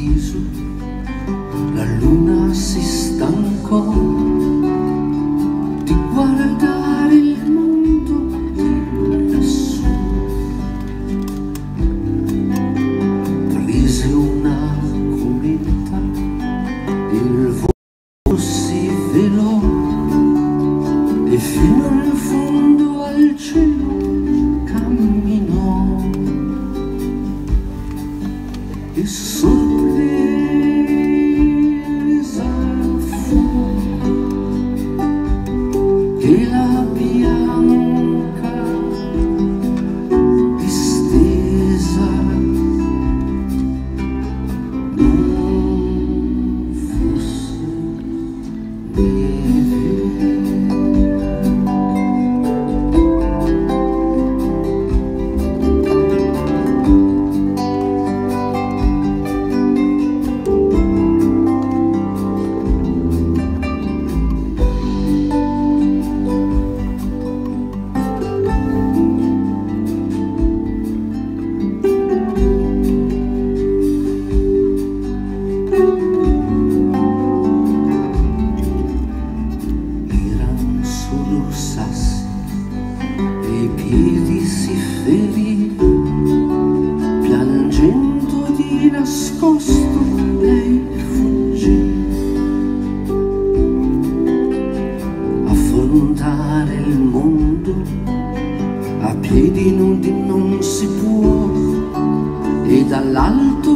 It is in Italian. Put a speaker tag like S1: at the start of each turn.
S1: all'improvviso la luna si stancò di guardare il mondo di lassù. Prese una cometa, il volo si velò e fino in fondo al cielo camminò e sorpresa fu che la bianca distesa non fosse neve. Sassi e i piedi si ferì, piangendo di nascosto lei fuggì. Affrontare il mondo a piedi nudi non si può, e dall'alto